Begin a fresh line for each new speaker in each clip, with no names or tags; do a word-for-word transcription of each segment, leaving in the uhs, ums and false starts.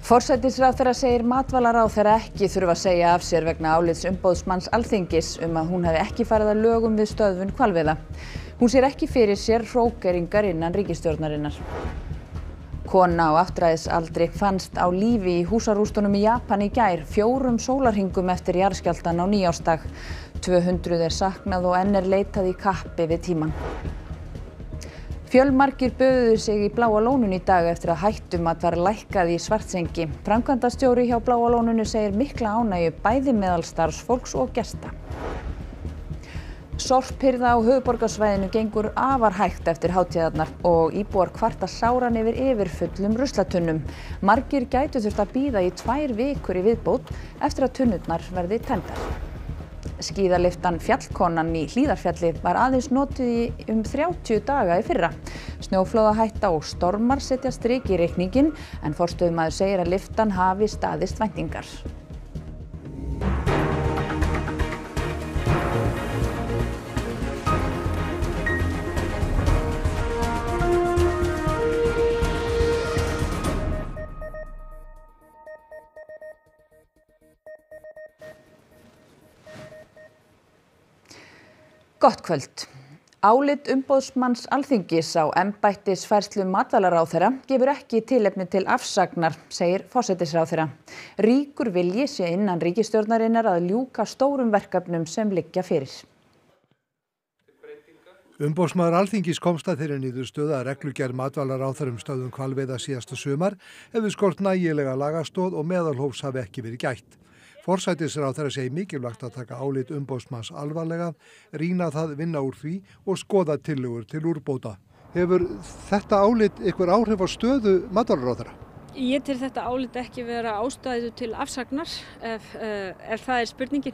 Forsætisráðherra segir matvælaráðherra ekki þurfa að segja af sér vegna álits umboðsmanns Alþingis um að hún hafi ekki farið að lögum við stöðvun hvalveiða. Hún sér ekki fyrir sér hrókeringar innan ríkisstjórnarinnar. Kona á áttræðisaldri fannst á lífi í húsarústunum í Japan í gær, fjórum sólarhringum eftir jarðskjálftann á nýársdag. tvö hundruð er saknað og enn er leitað í kappi við tímann. Fjölmargir böðuðu sig í Bláa lóninu í dag eftir að hættumat var lækkað í Svartsengi. Framkvæmdastjóri hjá Bláa lóninu segir mikla ánægju bæði meðal starfsfólks og gesta. Sorphirða á höfuðborgarsvæðinu gengur afar hægt eftir hátíðarnar og íbúar kvarta sáran yfir yfirfullum ruslatunnum. Margir gætu þurft að bíða í tvær vikur í viðbót eftir að tunnurnar verði tæmdar. Skíðalyftan Fjallkonan í Hlíðarfjalli var aðeins notuð í um þrjátíu daga í fyrra. Snjóflóðahætta og stormar setja strik í reikninginn en forstöðumaður segir að lyftan hafi staðist væntingar. Gott kvöld. Álit umboðsmanns Alþingis á embættisfærslu matvælaráðherra gefur ekki tilefni til afsagnar, segir forsætisráðherra. Ríkur vilji sé innan ríkisstjórnarinnar að ljúka stórum verkefnum sem liggja fyrir.
Umboðsmaður Alþingis komst að þeirri niðurstöðu að reglugerð matvælaráðherra um stöðvun hvalveiða síðasta sumar hefur skort nægilega lagastoð og meðalhófs hafi ekki verið gætt. Forsætisráðherra segir mikilvægt að taka álit umboðsmanns alvarlega, rýna það, vinna úr því og skoða tillögur til úrbóta. Hefur þetta álit ykkur áhrif á stöðu matvælaráðherra?
Ég tel þetta álit ekki vera ástæðu til afsagnar ef, ef það er spurningin.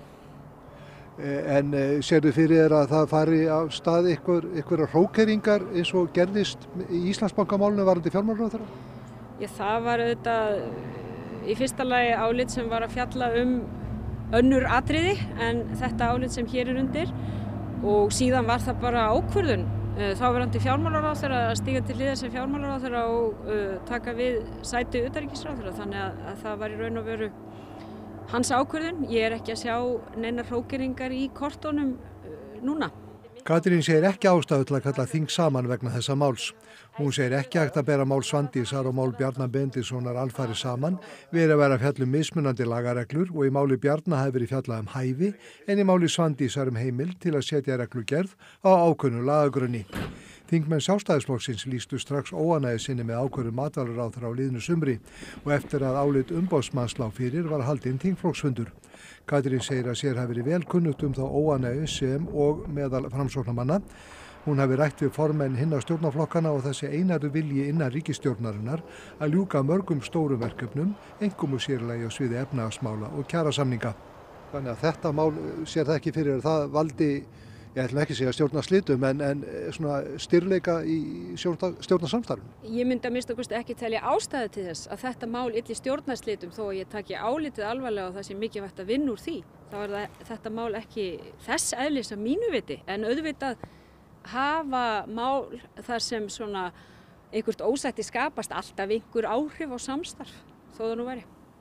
En sérðu fyrir þér að það fari á stað ykkur, ykkur hrókeringar eins og gerðist í Íslandsbankamálinu varðandi fjármálaráðherra?
Já, það var auðvitað í fyrsta lagi álit sem var að fjalla um önnur atriði en þetta álit sem hér er undir og síðan var það bara ákvörðun þáverandi fjármálaráðherra að stíga til hliðar sem fjármálaráðherra og uh, taka við sæti utanríkisráðherra þannig að, að það var í raun og veru hans ákvörðun. Ég er ekki að sjá neinar hrókeringar í kortunum uh, núna.
Katrín segir ekki ástæðu til að kalla þing saman vegna þessa máls. Hún segir ekki hægt að bera mál Svandísar og mál Bjarna Benediktssonar alfarið saman, verið að vera fjallum mismunandi lagareglur og í máli Bjarna hafi verið fjallað um hæfi en í máli Svandísar um heimild til að setja reglugerð á ákveðnu lagagrunni. Þingmenn Sjálfstæðisflokksins lýstu strax óánægju sinni með ákvörðun matvælaráðherra á liðnu sumri og eftir að álit umboðsmanns lá fyrir var haldinn þingflokksfundur. Katrín segir að sér hafi verið vel kunnugt um þá óánægju sem og meðal framsóknarmanna. Hún hafi rætt við formenn hinna stjórnarflokkana og þessi einaru vilji innan ríkisstjórnarinnar að ljúka mörgum stórum verkefnum, einkum og sérlega á sviði efnahagsmála og kjarasamninga. Þannig að þetta mál sér það ekki fyrir það valdi, ég ætlum ekki að segja stjórnarslitum, en, en svona styrleika í stjórnarsamstarfinu.
Ég myndi að minnsta kosti ekki telja ástæðu til þess að þetta mál ylli stjórnarslitum þó að ég taki álitið alvarlega og það sé mikilvægt að vinna úr því. Þá er það, þetta mál ekki þess eðlis að mínu viti, en auðvitað hafa mál þar sem svona einhvert ósætti skapast alltaf einhver áhrif á samstarf, þó það nú væri.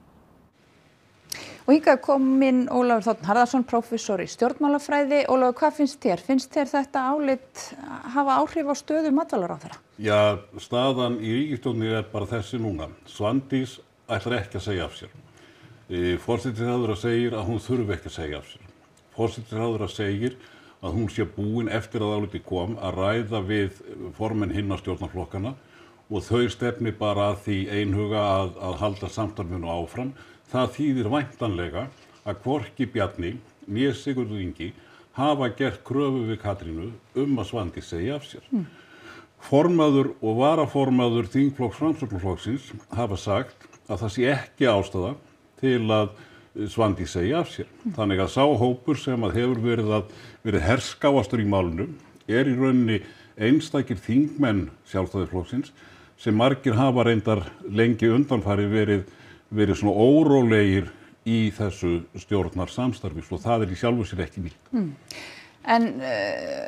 Og hingað kominn Ólafur Þ. Harðarson, prófessor í stjórnmálafræði. Ólafur, hvað finnst þér? Finnst þér þetta álit hafa áhrif á stöðu matvælaráðherra?
Já, staðan í ríkisstjórninni er bara þessi núna. Svandís ætlar ekki að segja af sér. Forsætisráðherra segir að hún þurfi ekki að segja af sér. Forsætisráðherra segir að hún sé búin eftir að áliti kom að ræða við formenn hinna stjórnarflokkana og þau stefni bara að því einhuga að, að halda samstarfinu áfram. Það þýðir væntanlega að hvorki Bjarni né Sigurður Ingi hafa gert kröfu við Katrínu um að Svandís segja af sér. Mm. Formaður og varaformaður þingflokks Framsóknarflokksins hafa sagt að það sé ekki ástæða til að Svandís segja af sér. Mm. Þannig að sá hópur sem að hefur verið, að, verið herskáastur í málinu er í rauninni einstakir þingmenn Sjálfstæðisflokksins sem margir hafa reyndar lengi undanfari verið verið svona órólegir í þessu stjórnarsamstarfi og það er í sjálfu sér ekki nýtt.
Mm. En uh,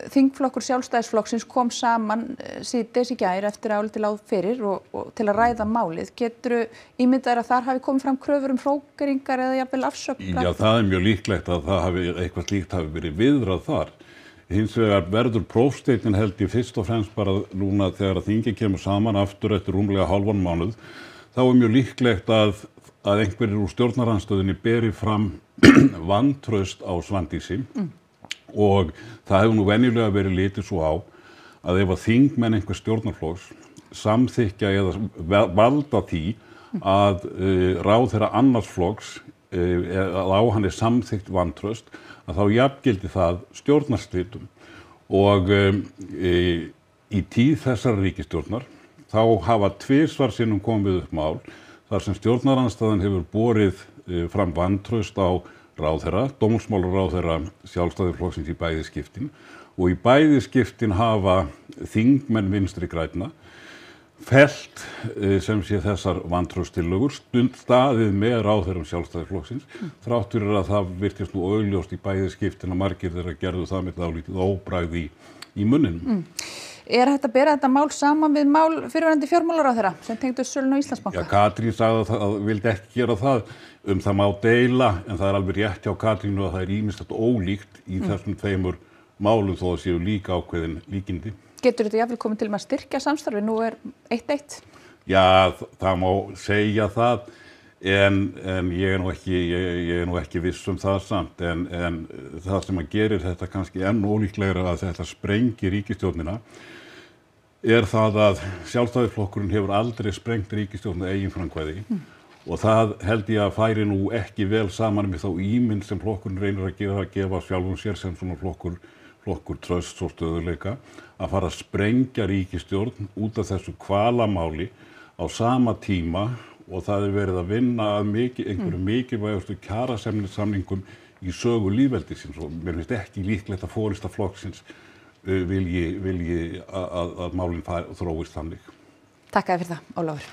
þingflokkur Sjálfstæðisflokksins kom saman síðdegis í gær eftir að álitið lá fyrir og, og til að ræða málið. Geturðu ímyndað að þar hafi komið fram kröfur um hrókeringar eða jafnvel afsögn?
Já, það er mjög líklegt að það hafi, eitthvað slíkt hafi verið viðrað þar. Hins vegar verður prófsteitin held ég fyrst og fremst bara núna þegar að þingið kemur saman aftur eftir rúmlega hálfan mánuð. Þá er mjög líklegt að, að einhverjir úr stjórnarandstöðunni beri fram vantraust á Svandísi. Mm. Og það hefur nú venjulega verið litið svo á að ef að þingmenn einhver stjórnarflokks samþykkja eða valda því að uh, ráðherra annars flokks uh, að á hann er samþykkt vantraust að þá jafngildi það stjórnarslitum og um, uh, í tíð þessara ríkisstjórnar þá hafa tvisvar sinnum komið upp mál þar sem stjórnarandstaðan hefur borið uh, fram vantraust á ráðherra, dómsmálaráðherra Sjálfstæðisflokksins í bæði skiptin og í bæði skiptin hafa þingmenn Vinstri grænna fellt sem sé þessar vantrauststillögur stund staðið með ráðherrum Sjálfstæðisflokksins mm. þrátt fyrir að það virtist nú augljóst í bæði skiptin að margir þeirra gerðu það með dálítið óbragð í, í munninum. Mm.
Er hægt að bera þetta mál saman við mál fyrrverandi fjármálaráðherra sem tengdu sölun á Íslandsbanka? Já,
Katrín sagði að það vildi ekki gera það, um það má deila, en það er alveg rétt hjá Katrínu að það er ýmislegt ólíkt í mm. þessum tveimur málum þó að séu líka ákveðin líkindi.
Getur þetta jafnvel komið til með að styrkja samstarfi, nú er eitt eitt?
Já, það má segja það, en, en ég, er nú ekki, ég, ég er nú ekki viss um það samt, en, en það sem að gerir þetta kannski enn ólíklegra að þetta sprengi ríkisstjórnina er það að Sjálfstæðisflokkurinn hefur aldrei sprengt ríkisstjórn eigin framkvæði mm. og það held ég að færi nú ekki vel saman með þá ímynd sem flokkurinn reynir að gefa, að gefa sjálfum sér sem svona flokkur, flokkur trösts og stöðuleika að fara að sprengja ríkisstjórn út af þessu hvalamáli á sama tíma og það er verið að vinna að mikið, einhverju mm. mikilvægustu kjarasamningum í sögu lýðveldisins og mér finnst ekki líklegt að forysta flokksins vilji, vilji að, að málinn þróist þannig.
Takk fyrir það, Ólafur.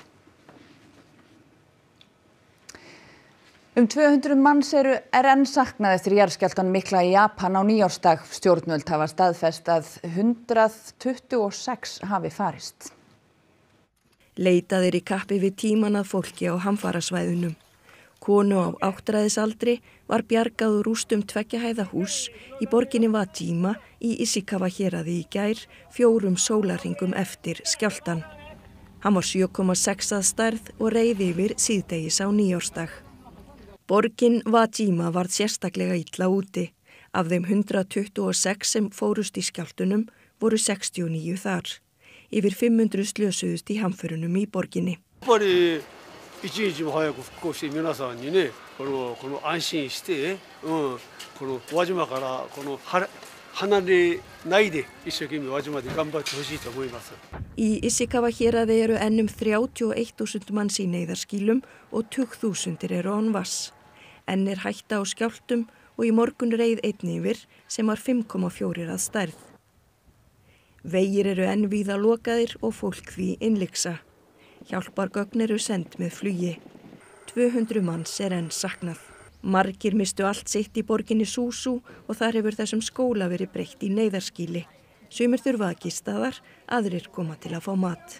Um tvö hundruð manns eru er enn saknað eftir jarðskjálftann mikla í Japan á nýársdag. Stjórnvöld hafa staðfest að hundrað tuttugu og sex hafi farist.
Leitað er í kappi við tíman að fólki á hamfarasvæðunum. Konu á áttræðisaldri var bjargað úr rústum tveggja hæða hús í borginni Wajima í Ishikawa héraði í gær fjórum sólarhringum eftir skjálftann. Hann var sjö komma sex að stærð og reið yfir síðdegis á nýársdag. Borgin Wajima varð sérstaklega illa úti. Af þeim hundrað tuttugu og sex sem fórust í skjálftunum voru sextíu og níu þar. Yfir fimm hundruð slösuðust í hamförunum í borginni. 一日も早く復興して皆さんにね、このこの安心して、うん、この輪島からこの離れないで一生懸命輪島で頑張ってほしいと思います。Í Ishikawa héraði eru enn um þrjátíu og eitt þúsund manns í neyðarskýlum og tugþúsundir eru án vatns. Enn er hætta á skjálftum og í morgun reið einn yfir sem var fimm komma fjögur að stærð. Vegir eru enn víða lokaðir og fólk því innlyksa. Hjálpargögn eru send með flugi. tvö hundruð manns er enn saknað. Margir mistu allt sitt í borginni Suzu og þar hefur þessum skóla verið breytt í neyðarskýli. Sumir þurfa að gista þar, aðrir koma til að fá mat.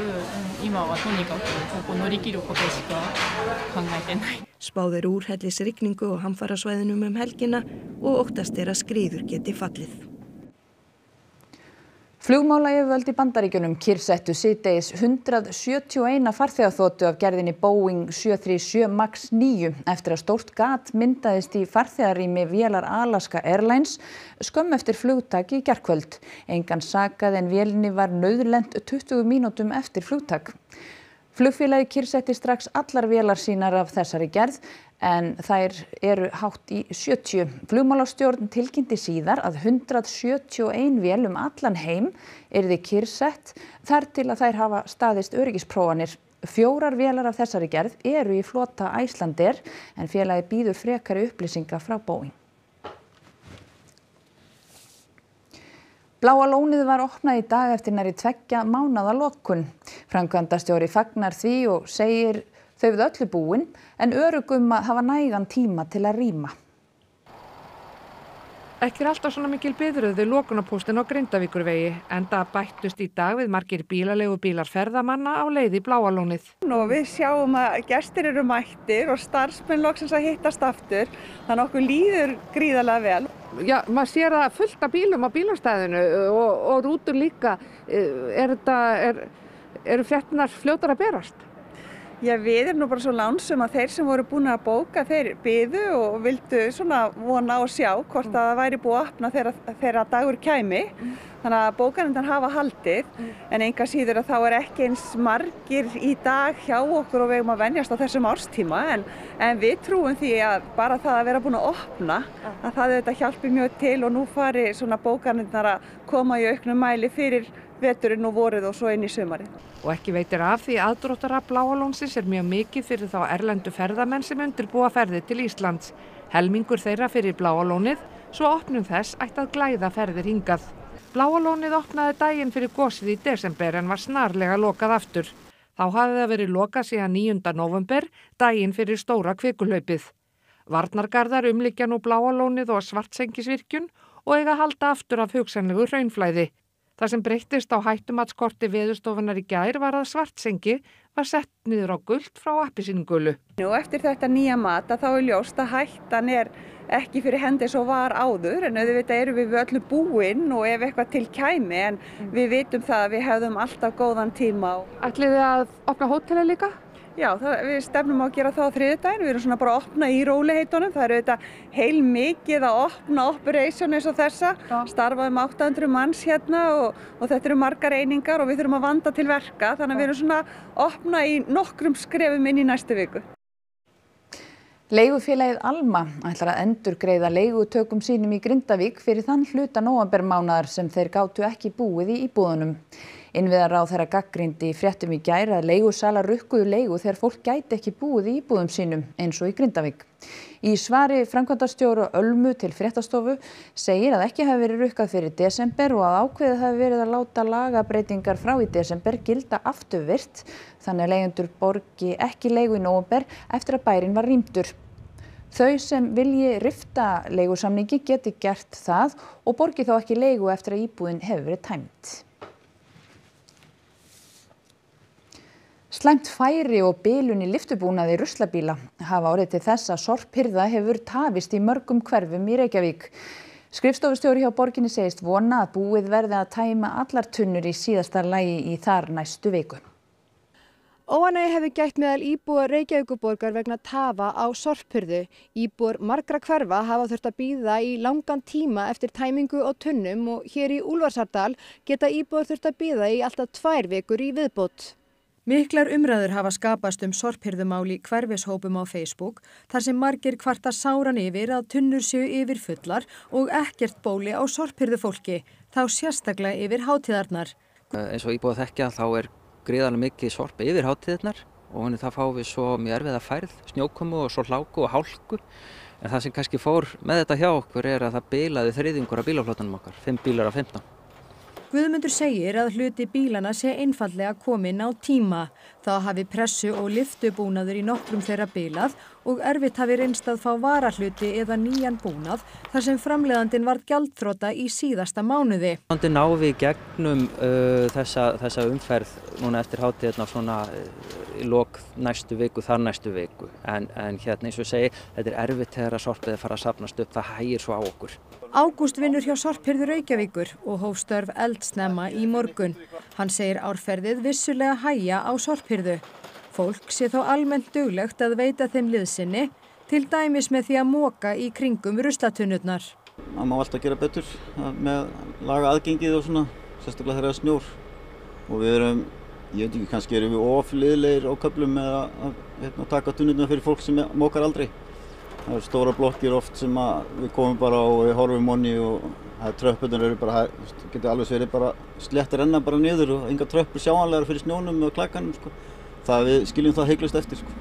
Spáð er úrhellisrigningu og hamfarasvæðunum um helgina og óttast er að skriður geti fallið.
Flugmálayfirvöld í Bandaríkjunum kyrrsettu síðdegis hundrað sjötíu og eina farþegaþotu af gerðinni Boeing sjö þrjátíu sjö Max níu eftir að stórt gat myndaðist í farþegarými vélar Alaska Airlines skömmu eftir flugtak í gærkvöld. Engan sakaði en vélinni var nauðlent tuttugu mínútum eftir flugtak. Flugfélagið kyrrsetti strax allar vélar sínar af þessari gerð en þær eru hátt í sjötíu. Flugmálastjórn tilkynnti síðar að hundrað sjötíu og ein vél um allan heim yrði kyrrsett þar til að þær hafa staðist öryggisprófanir. Fjórar vélar af þessari gerð eru í flota Icelandair en félagið býður frekari upplýsinga frá Boeing. Bláa lónið var opnað í dag eftir nærri tveggja mánaða lokun. Framkvæmdastjóri fagnar því og segir þau við öllu búin en örugg um að hafa nægan tíma til að rýma.
Ekki er alltaf svona mikil biðröð við lokunarpóstinn á Grindavíkurvegi, enda bættust í dag við margir bílaleigubílar ferðamanna á leið í Bláa lónið.
Og við sjáum að gestir eru mættir og starfsmenn loksins að hittast aftur, þannig að okkur líður gríðarlega vel.
Já, maður sér það fullt af bílum á bílastæðinu og, og rútur líka. Er þetta, er, eru fréttirnar fljótar að berast?
Já, við erum nú bara svo lánsum að þeir sem voru búin að bóka, þeir biðu og vildu svona vona og sjá hvort að það væri búið að opna þegar, þegar dagur kæmi. Þannig að bókanirnar hafa haldið, en enga síður að þá er ekki eins margir í dag hjá okkur og við erum að venjast á þessum árstíma, en, en við trúum því að bara það að vera búin að opna, að það þetta hjálpi mjög til og nú fari svona bókanirnar að koma í auknum mæli fyrir veturinn og vorið og svo inn í sumarið.
Og ekki veitir af því aðdróttara Bláa lónsins er mjög mikið fyrir þá erlendu ferðamenn sem undirbúa ferðir til Íslands. Helmingur þeirra fyrir Bláa lónið, svo opnum þess ætti að glæða ferðir hingað. Bláa lónið opnaði daginn fyrir gosið í desember en var snarlega lokað aftur. Þá hafði það verið lokað síðan níunda nóvember, daginn fyrir stóra kvikuhlaupið. Varnargarðar umlykja nú Bláa lónið og Svartsengisvirkjun og eiga að halda aftur af hugsanlegu hraunflæði. Það sem breyttist á hættumatskorti Veðurstofunnar í gær var að Svartsengi var sett niður á gult frá appelsínugulu.
Nú eftir þetta nýja mat að þá er ljóst að hættan er ekki fyrir hendi svo var áður, en auðvitað erum við öllu búin og ef eitthvað til kæmi, en við vitum það að við hefðum alltaf góðan tíma.
Ætlið þið að opna hótelið líka?
Já, það, við stefnum á að gera það á þriðjudaginn, við erum svona bara að opna í róliheitunum, það eru auðvitað heil mikið að opna operation eins og þessa, starfaðum átta hundruð manns hérna og, og þetta eru margar einingar og við þurfum að vanda til verka, þannig að við erum svona að opna í nokkrum skrefum inn í næstu viku.
Leigufélagið Alma ætlar að endurgreiða leigutökum sínum í Grindavík fyrir þann hluta nóvembermánaðar sem þeir gátu ekki búið í íbúðunum. Innviðaráðherra gagnrýndi í fréttum í gær að leigusalar rukkuðu leigu þegar fólk gæti ekki búið í íbúðum sínum eins og í Grindavík. Í svari framkvæmdastjóra Ölmu til fréttastofu segir að ekki hafi verið rukkað fyrir desember og að ákveðið hafi verið að láta lagabreytingar frá í desember gilda afturvirkt, þannig að leigjendur borgi ekki leigu í nóvember eftir að bærinn var rýmdur. Þau sem vilji rifta leigusamningi geti gert það og borgi þá ekki leigu eftir að íbúðin hefur verið tæmd. Slæmt færi og bilun í lyftubúnaði ruslabíla hafa orðið til þess að sorphirða hefur tafist í mörgum hverfum í Reykjavík. Skrifstofustjóri hjá borginni segist vona að búið verði að tæma allar tunnur í síðasta lagi í þar næstu viku.
Óánægju hefur gætt meðal íbúa Reykjavíkurborgar vegna tafa á sorphirðu. Íbúar margra hverfa hafa þurft að bíða í langan tíma eftir tæmingu á tunnum og hér í Úlfarsárdal geta íbúar þurft að bíða í alltaf tvær vikur í viðbót.
Miklar umræður hafa skapast um sorphirðumál í hverfishópum á Facebook þar sem margir kvarta sáran yfir að tunnur séu yfir fullar og ekkert bóli á sorphirðufólki, þá sérstaklega yfir hátíðarnar.
Eins og íbúar þekkja þá er gríðarlega mikið sorp yfir hátíðarnar og það fáum við svo mjög erfiða færð, snjókomu og svo hláku og hálku. En það sem kannski fór með þetta hjá okkur er að það bilaði þriðjungur af bílaflotanum okkar, fimm bílar af fimmtán.
Guðmundur segir að hluti bílana sé einfaldlega kominn á tíma. Þá hafi pressu og lyftubúnaður í nokkrum þeirra bilað og erfitt hafi reynst að fá varahluti eða nýjan búnað þar sem framleiðandinn varð gjaldþrota í síðasta mánuði.
Þannig náum við gegnum uh, þessa, þessa umferð núna eftir hátíðarnar svona uh, í lok næstu viku, þar næstu viku. En, en hérna eins og segi, þetta er erfitt þegar að sorpið fara að safnast upp, það hægir svo á okkur.
Ágúst vinnur hjá Sorphirðu Reykjavíkur og hóf störf eldsnemma í morgun. Hann segir árferðið vissulega hægja á sorphirðu. Fólk sé þó almennt duglegt að veita þeim liðsinni, til dæmis með því að moka í kringum ruslatunnurnar.
Það má alltaf gera betur með laga aðgengið og svona, sérstaklega þegar það er snjór. Og við erum, ég veit ekki, kannski erum við ofliðlegir á köflum með að, að, að taka tunnurnar fyrir fólk sem mokar aldrei. Það eru stóra blokkir oft sem við komum bara og við horfum onni og tröppurnar eru bara, það getur alveg verið bara slétt að renna bara niður og enga tröppur sjáanlegar fyrir snjónum og klakkanum. Sko. Það við skiljum það heiklust eftir. Sko.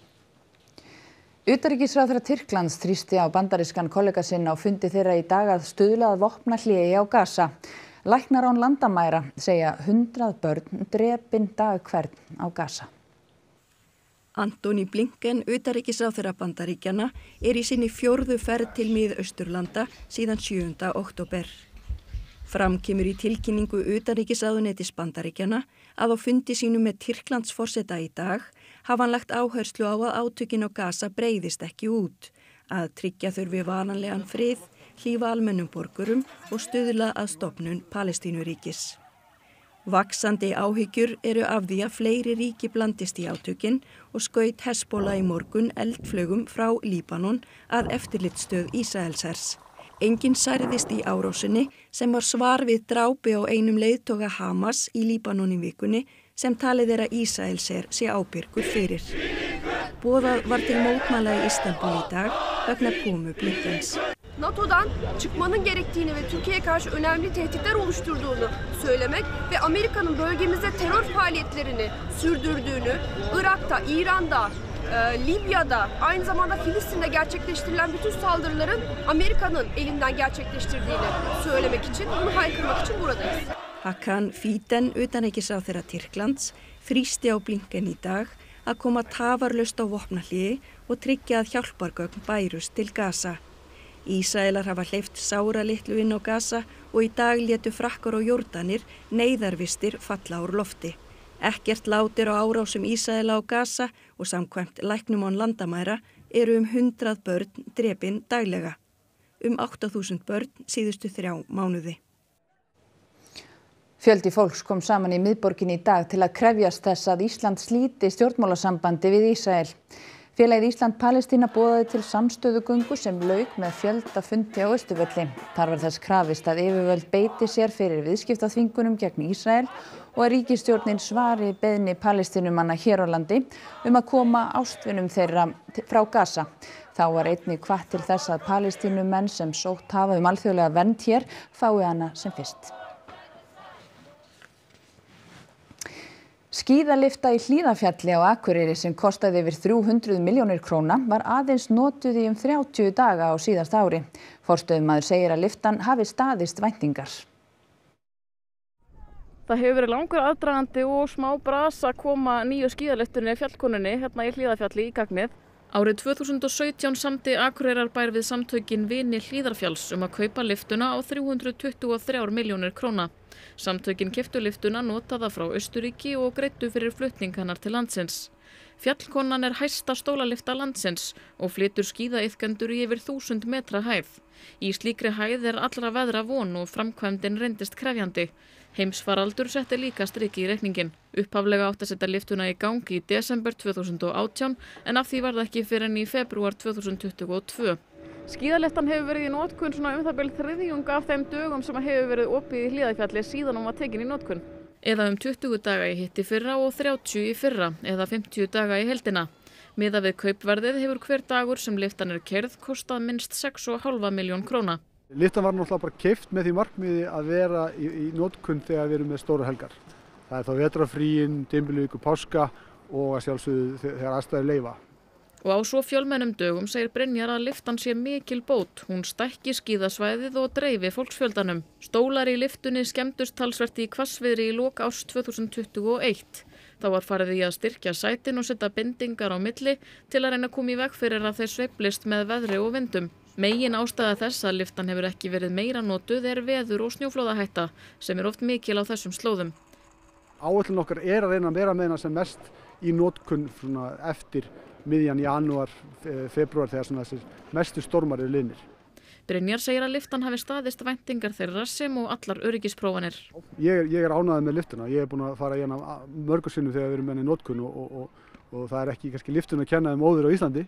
Utanríkisráðherra Tyrklands þrýsti á bandarískan kollega sinn á fundi þeirra í dag að stuðla að vopnahléi á Gaza. Læknar án landamæra segja hundrað börn drepin dag hvern á Gaza.
Antony Blinken, utanríkisráðherra Bandaríkjanna, er í sinni fjórðu ferð til Mið-Austurlanda síðan sjöunda október. Fram kemur í tilkynningu utanríkisráðuneytis Bandaríkjanna að á fundi sínum með Tyrklandsforseta í dag hafa hann lagt áherslu á að átökin á Gaza breiðist ekki út, að tryggja þurfi varanlegan frið, hlífa almennum borgurum og stuðla að stofnun Palestínuríkis. Vaxandi áhyggjur eru af því að fleiri ríki blandist í átökin og skaut Hezbollah í morgun eldflaugum frá Líbanon að eftirlitsstöð Ísraelshers. Enginn særðist í árásinni sem var svar við drápi á einum leiðtoga Hamas í Líbanon í vikunni sem talið er að Ísraelsher sé ábyrgur fyrir. Boðað var til mótmæla í Istanbul í dag vegna komu Blinkens.
NATO'dan çıkmanın gerektiğini ve Türkiye'ye karşı önemli tehditler oluşturduğunu söylemek ve Amerika'nın bölgemizde terör faaliyetlerini sürdürdüğünü, Irak'ta, İran'da, e, Libya'da, aynı zamanda Filistin'de gerçekleştirilen bütün saldırıların Amerika'nın elinden gerçekleştirdiğini söylemek için, bunu haykırmak için buradayız.
Hakan Fidan, utanríkisráðherra Tyrklands, þrýsti á Blinken í dag að koma tafarlaust á vopnahléi og tryggja að hjálpargögn bærust til Gaza. Ísraelar hafa hleypt sára litlu inn á Gaza og í dag létu Frakkar og Jórdanir neyðarvistir falla úr lofti. Ekkert lát er á árásum Ísraela á Gaza og samkvæmt læknum án landamæra eru um hundrað börn drepin daglega. Um átta þúsund börn síðustu þrjá mánuði.
Fjöldi fólks kom saman í miðborginni í dag til að krefjast þess að Ísland slíti stjórnmálasambandi við Ísrael. Félagið Ísland-Palestína boðaði til samstöðugöngu sem lauk með fjölda fundi á Austurvelli. Þar var þess krafist að yfirvöld beiti sér fyrir viðskiptaþvingunum gegn Ísrael og að ríkisstjórnin svari beiðni Palestínumanna hér á landi um að koma ástvinum þeirra frá Gaza. Þá var einnig hvatt til þess að Palestínumenn sem sótt hafa um alþjóðlega vernd hér fái hana sem fyrst. Skíðalyfta í Hlíðarfjalli á Akureyri sem kostaði yfir þrjú hundruð milljónir króna var aðeins notuð í um þrjátíu daga á síðasta ári. Forstöðumaður segir að lyftan hafi staðist væntingar.
Það hefur verið langur aðdragandi og smá bras að koma nýju skíðalyftunni fjallkonunni hérna í Hlíðarfjalli í gagnið. Árið tvö þúsund og sautján samdi Akureyrarbær við samtökin Vini Hlíðarfjalls um að kaupa lyftuna á þrjú hundruð tuttugu og þrjár milljónir króna. Samtökin keyptu lyftuna notaða frá Austurríki og greiddu fyrir flutning hennar til landsins. Fjallkonan er hæsta stólalyfta landsins og flytur skíðaiðkendur í yfir þúsund metra hæð. Í slíkri hæð er allra veðra von og framkvæmdin reyndist krefjandi. Heimsfaraldur setti líka striki í reikningin. Upphaflega átti að setja lyftuna í gang í desember tvö þúsund og átján en af því var það ekki fyrr en í febrúar tvö þúsund tuttugu og tvö. Skíðalyftan hefur verið í notkun svona um það bil þriðjung af þeim dögum sem hefur verið opið í Hlíðarfjalli síðan hún var tekin í notkun. Eða um tuttugu daga í hitti fyrra og þrjátíu í fyrra eða fimmtíu daga í heildina. Miðað við kaupverðið hefur hver dagur sem lyftan er keyrð kostað minnst sex og hálfa milljón króna.
Lyftan var náttúrulega bara keypt með því markmiði að vera í, í notkun þegar við erum með stóra helgar. Það er þá vetrarfríin, dymbilvíku, páska og að sjálfsögðu þegar aðstæður leyfa.
Og á svo fjölmennum dögum segir Brynjar að lyftan sé mikil bót. Hún stækki skíðasvæðið og dreifi fólksfjöldanum. Stólar í lyftunni skemmdust talsvert í hvassviðri í lok árs tvö þúsund tuttugu og eitt. Þá var farið í að styrkja sætin og setja bindingar á milli til að reyna að koma í veg fyrir að þeir sveiflist með veðri og vindum. Megin ástæða þess að lyftan hefur ekki verið meira notuð er veður og snjóflóðahætta sem er oft mikil á þessum slóðum.
Áætlun okkar er að reyna að vera með hana sem mest í notkun eftir miðjan janúar, febrúar þegar svona þessir mestu stormar eru liðnir.
Brynjar segir að lyftan hafi staðist væntingar þeirra sem og allar öryggisprófanir.
Ég, ég er ánægður með lyftuna. Ég er búin að fara í hana mörgum sinnum þegar við erum með henni í notkun og, og, og, og það er ekki kannski lyftun að kenna þeim óður á Íslandi.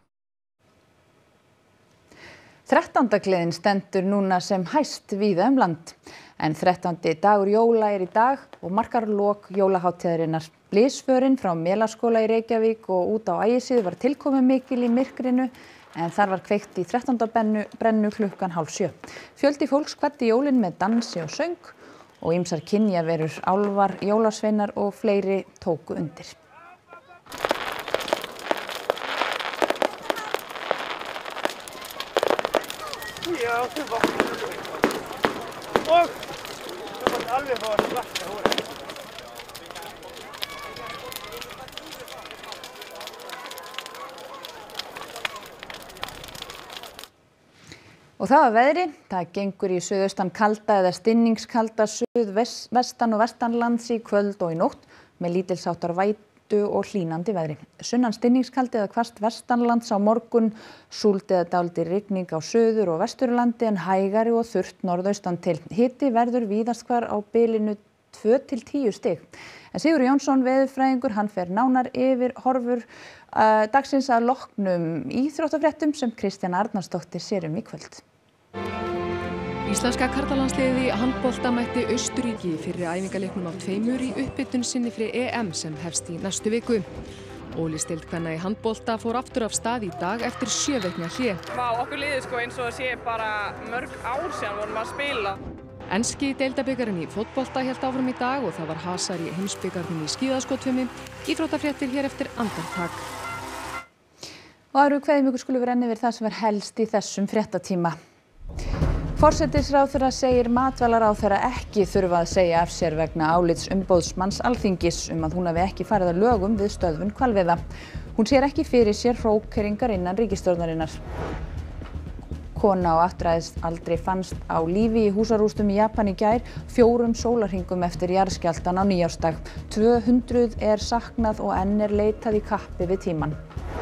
þrettándagleðin stendur núna sem hæst víða um land. En þrettándi dagur jóla er í dag og markar lok jólahátíðarinnar. Blysförin frá Melaskóla í Reykjavík og út á Ægisíðu var tilkomin mikil í myrkrinu en þar var kveikt í þrettánda brennu klukkan hálf sjö. Fjöldi fólks kvaddi jólin með dansi og söng og ýmsar kynjaverur, álfar, jólasveinar og fleiri tóku undir.
Já, það var og það var alveg fór að slakka hóra.
Og það var veðri, það gengur í suðaustan kalda eða stinningskalda suðvestan og vestanlands í kvöld og í nótt með lítilsháttar vætu og hlýnandi veðri. Sunnan stinningskaldi eða hvasst vestanlands á morgun, súld eða dálítil rigning á suður- og vesturlandi en hægari og þurrt norðaustan til. Hiti verður víðast hvar á bilinu tvö til tíu stig. En Sigurður Jónsson veðurfræðingur, hann fer nánar yfir horfur uh, dagsins að loknum íþróttafréttum sem Kristjana Arnarsdóttir sér um í kvöld.
Íslenska karlalandsliðið í handbolta mætti Austurríki fyrir æfingaleiknum af tveimur í upphitun sinni fyrir E M sem hefst í næstu viku. Ólisteild kvenna í handbolta fór aftur af stað í dag eftir sjö vikna hlé.
Vá, okkur liður sko eins og það sé bara mörg ár síðan vorum að spila.
Enski deildabikarinn í fótbolta hélt áfram í dag og það var hasar í heimsbikarnum í skíðaskotfimi. Íþróttafréttir hér eftir andartak.
Og aðru kveðjum ykkur skulu við renna yfir það sem er helst í þessum fréttatíma. Forsætisráðherra segir matvælaráðherra ekki þurfa að segja af sér vegna álits umboðsmanns Alþingis um að hún hafi ekki farið að lögum við stöðvun hvalveiða. Hún sér ekki fyrir sér hrókeringar innan ríkisstjórnarinnar. Kona á áttræðisaldri fannst á lífi í húsarústum í Japan í gær, fjórum sólarhringum eftir jarðskjálftann á nýársdag. tvö hundruð er saknað og enn er leitað í kappi við tímann.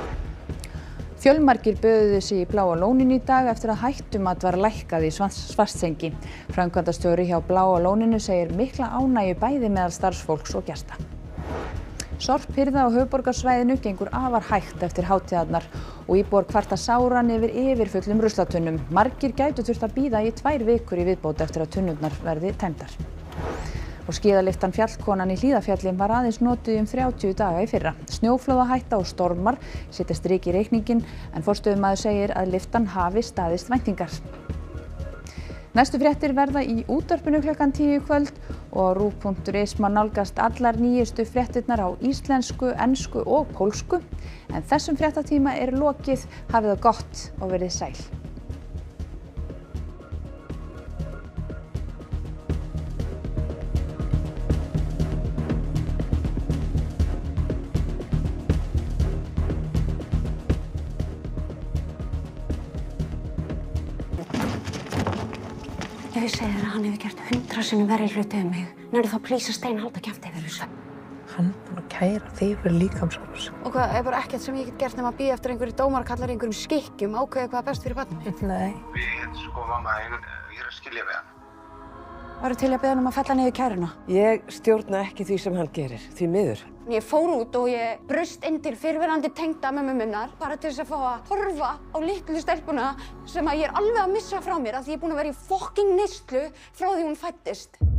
Fjölmargir böðuðu sig í Bláa lóninu í dag eftir að hættumat var lækkað í Svartsengi. Framkvæmdastjóri hjá Bláa lóninu segir mikla ánægju bæði meðal starfsfólks og gesta. Sorphirða á höfuðborgarsvæðinu gengur afar hægt eftir hátíðarnar og íbúar kvarta sáran yfir yfirfullum ruslatunnum. Margir gætu þurft að bíða í tvær vikur í viðbót eftir að tunnurnar verði tæmdar. Og skíðalyftan Fjallkonan í Hlíðarfjalli var aðeins notuð um þrjátíu daga í fyrra. Snjóflóðahætta og stormar setja strik í reikninginn en forstöðumaður segir að lyftan hafi staðist væntingar. Næstu fréttir verða í útvarpinu klukkan tíu í kvöld og ruv punktur is má nálgast allar nýjustu fréttirnar á íslensku, ensku og pólsku. En þessum fréttatíma er lokið, hafið það gott og verið sæl.
Ef ég segi þér að hann hefur gert hundra sinnum verri hluti um mig, nærðu þá plís að Stein halda kjafti yfir þessu.
Hann búinn að kæra þig fyrir líkamsárás.
Og hvað, er bara ekkert sem ég get gert nema að bíða eftir einhverju dómarakallar einhverjum skikkjum, ákveða hvað er best fyrir barnið?
Nei.
Við, sko mamma, ég er að skilja við hann.
Varu til að beða hann um að fella niður kæruna?
Ég stjórna ekki því sem hann gerir, því miður.
Ég fór út og ég brust inn til fyrrverandi tengda mömmu minnar bara til þess að fá að horfa á litlu stelpuna sem að ég er alveg að missa frá mér af því ég er búin að vera í fucking neyslu frá því hún fæddist.